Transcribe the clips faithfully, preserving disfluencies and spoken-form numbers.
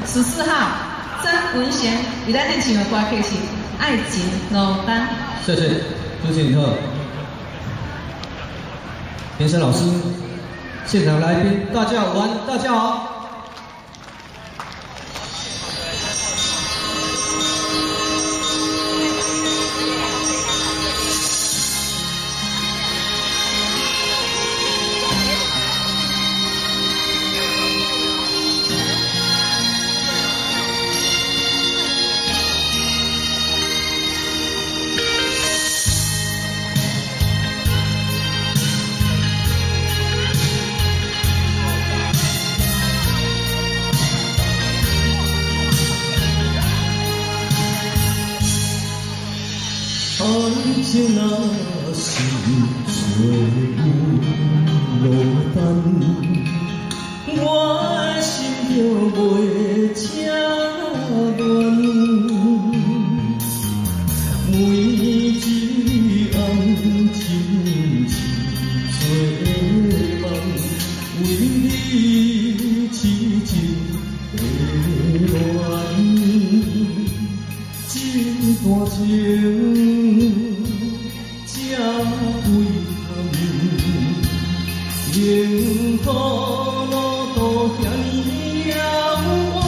十四号曾文贤，与咱演唱的歌曲是《爱情落单》。 谢谢，主持人好，评审老师，现场来宾，大家午安，大家好。 爱情若是做有落单，我的心就袂这乱。每一暗深深做梦，为你痴情的恋，这段情。 这归含，幸福路途遐尼遥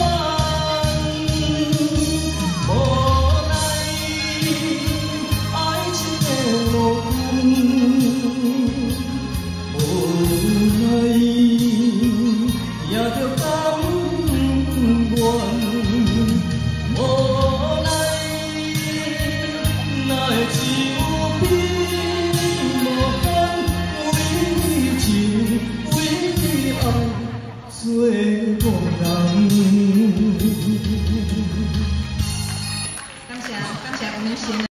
远，无奈爱情的路远，无奈也着甘愿，无奈哪会只有。 做无人。 感谢感谢我们新。